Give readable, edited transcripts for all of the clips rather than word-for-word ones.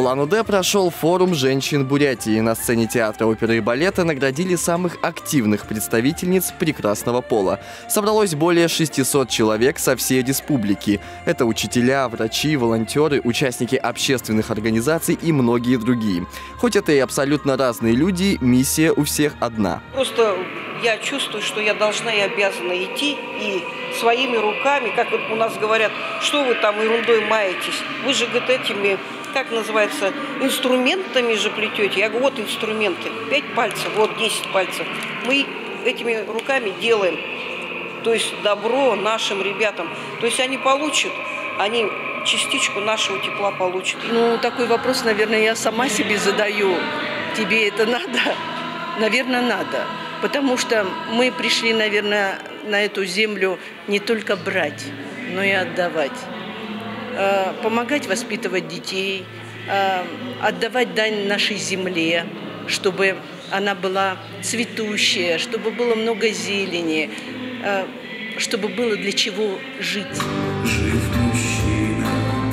В Улан-Удэ прошел форум женщин Бурятии. На сцене театра оперы и балета наградили самых активных представительниц прекрасного пола. Собралось более 600 человек со всей республики. Это учителя, врачи, волонтеры, участники общественных организаций и многие другие. Хоть это и абсолютно разные люди, миссия у всех одна. Просто я чувствую, что я должна и обязана идти и своими руками, как вот у нас говорят, что вы там ерундой маетесь, вы же, говорит, этими, как называется, инструментами же плетете. Я говорю, вот инструменты, 5 пальцев, вот 10 пальцев. Мы этими руками делаем, то есть добро нашим ребятам. То есть они получат, они частичку нашего тепла получат. Ну, такой вопрос, наверное, я сама себе задаю. Тебе это надо? Наверное, надо. Потому что мы пришли, наверное, на эту землю не только брать, но и отдавать. Помогать воспитывать детей, отдавать дань нашей земле, чтобы она была цветущая, чтобы было много зелени, чтобы было для чего жить. Жив мужчина,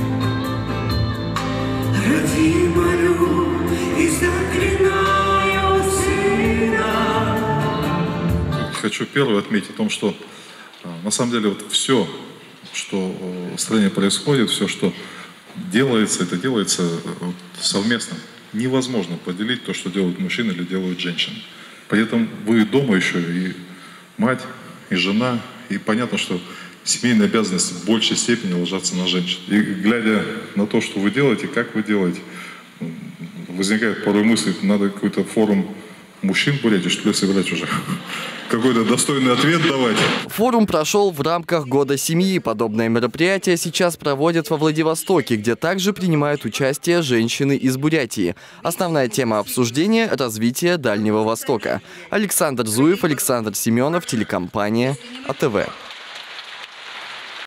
роди молю и заклинаю сына. Хочу первое отметить о том, что на самом деле вот все, что в стране происходит, все, что делается, это делается совместно. Невозможно поделить то, что делают мужчины или делают женщины. Поэтому вы дома еще и мать, и жена, и понятно, что семейные обязанности в большей степени ложатся на женщин. И глядя на то, что вы делаете, как вы делаете, возникает порой мысль, надо какой-то форум мужчин Бурятии, что ли, собирать уже. Какой-то достойный ответ давать. Форум прошел в рамках Года семьи. Подобное мероприятие сейчас проводят во Владивостоке, где также принимают участие женщины из Бурятии. Основная тема обсуждения – развитие Дальнего Востока. Александр Зуев, Александр Семенов, телекомпания АТВ.